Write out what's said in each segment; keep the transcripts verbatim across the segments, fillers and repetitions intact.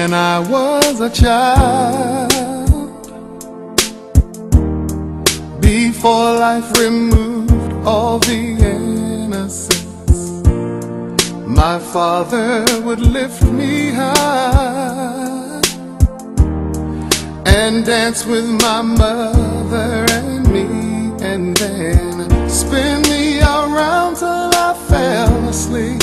when I was a child, before life removed all the innocence. My father would lift me high and dance with my mother and me, and then spin me around till I fell asleep.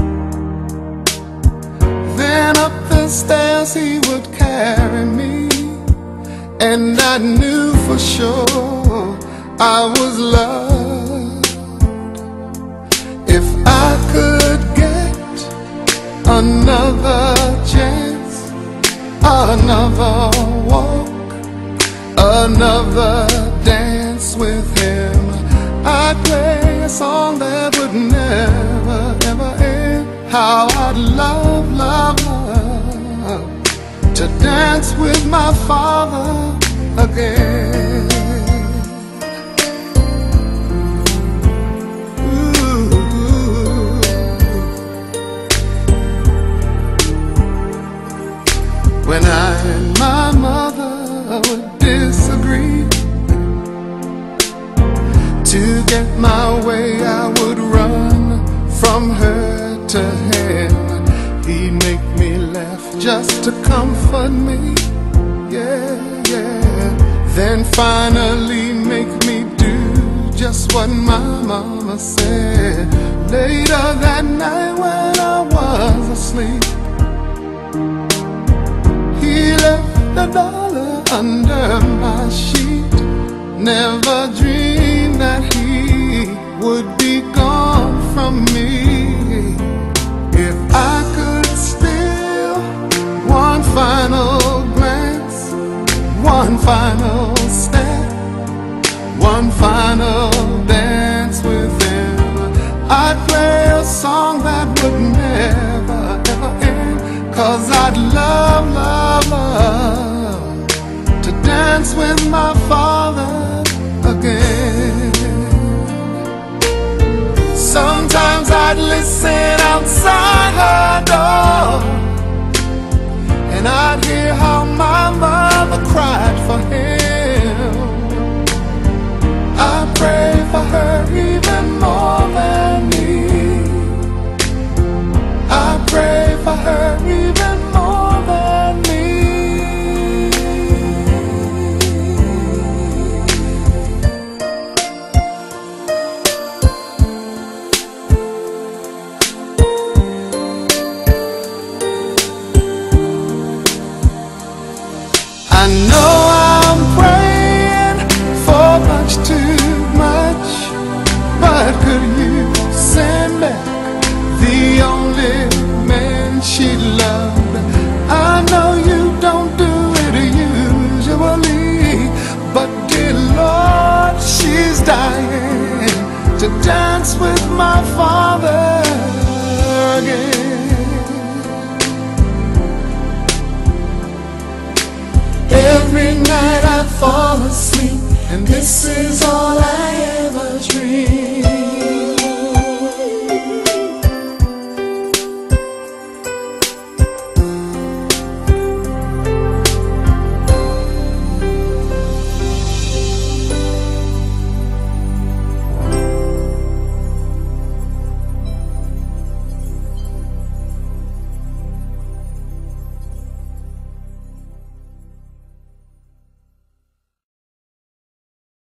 Then up the stairs he would carry me, and I knew for sure I was loved. If I could get another chance, another walk, another dance with him, I'd play a song that would never, ever end. How I'd love, love, love to dance with my father again. Ooh. When I and my mother would disagree, to get my way I would run from her to him. He'd make me laugh just to comfort me, yeah, yeah. Then finally make me do just what my mama said. Later that night when I was asleep, he left a dollar under my sheet. Never dreamed that he would be gone from me. If I could steal one final glance, one final step, one final dance with him, I'd play a song that would never, ever end. 'Cause I'd love, love, love to dance with my father again. Sometimes I'd listen outside her door, and I'd hear how my mother cried for him. I pray for her even more than me. I pray for her even more than me. I know I'm praying for much too much, but could you send back the only man she loved? I know you don't do it usually, but dear Lord, she's dying to dance with my father again. Every night I fall asleep, and this is all I ever dream.